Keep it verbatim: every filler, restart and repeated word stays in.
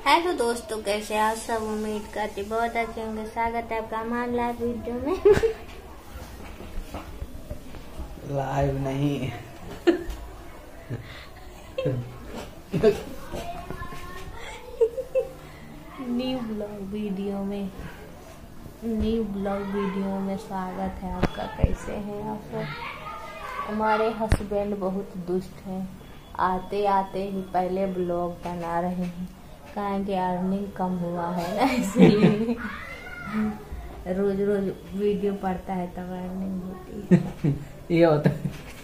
Hello दोस्तों, कैसे आप सब? उम्मीद करती बहुत अच्छे होंगे। स्वागत है आपका हमारे लाइव वीडियो में। लाइव नहीं न्यू ब्लॉग वीडियो में न्यू ब्लॉग वीडियो में स्वागत है आपका। कैसे हैं आप सब? हमारे हस्बैंड बहुत दुष्ट हैं। आते आते ही पहले ब्लॉग बना रहे हैं, कहें कि अर्निंग कम हुआ है ना, इसलिए रोज रोज वीडियो पड़ता है तब अर्निंग होती है। ये होता है।